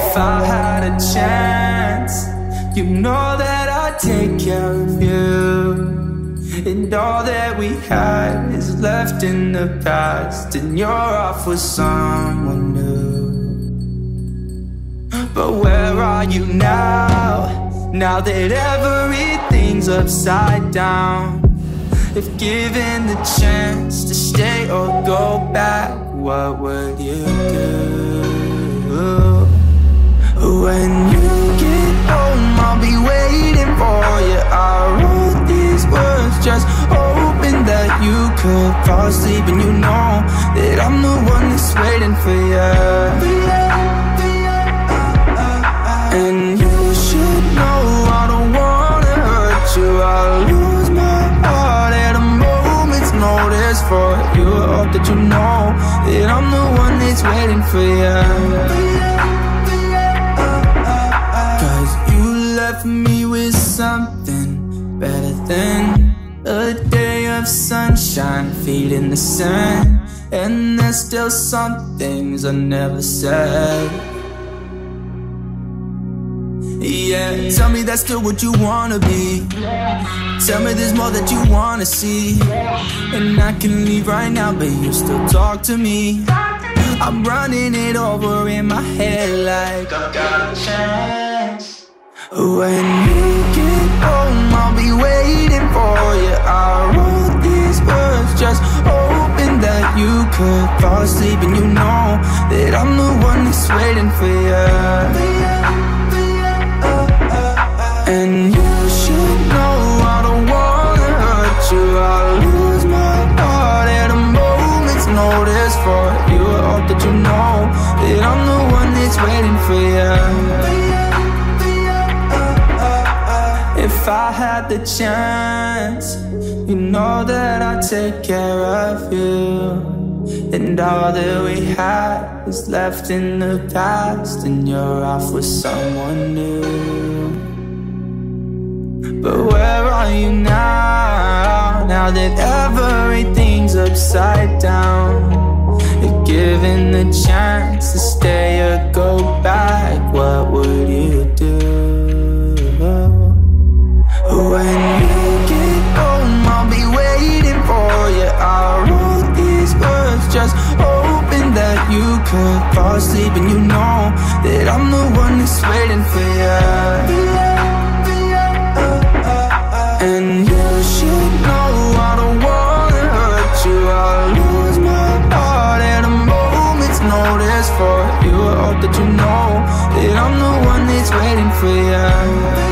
If I had a chance, you know that I'd take care of you. And all that we had is left in the past, and you're off with someone new. But where are you now? Now that everything's upside down. If given the chance to stay or go back, what would you do? When you get home, I'll be waiting for you. I wrote these words just hoping that you could fall asleep, and you know that I'm the one that's waiting for you. And you should know I don't wanna hurt you. I'll lose my heart at a moment's notice for you. I hope that you know that I'm the one that's waiting for you. Left me with something better than a day of sunshine, feet in the sand. And there's still some things I never said. Yeah, tell me that's still what you wanna be. Tell me there's more that you wanna see. And I can leave right now, but you still talk to me. I'm running it over in my head like I've got a chance. When you get home, I'll be waiting for you. I wrote these words just hoping that you could fall asleep, and you know that I'm the one that's waiting for you. And you should know I don't wanna hurt you. I'll lose my heart at a moment's notice for you. I hope that you know that I'm the one that's waiting for you. If I had the chance, you know that I'd take care of you. And all that we had is left in the past, and you're off with someone new. But where are you now? Now that everything's upside down. If given the chance to stay or go back, what would you do? When you get home, I'll be waiting for you. I wrote these words just hoping that you could fall asleep, and you know that I'm the one that's waiting for you. And you should know I don't wanna hurt you. I'll lose my heart at a moment's notice for you. I hope that you know that I'm the one that's waiting for you.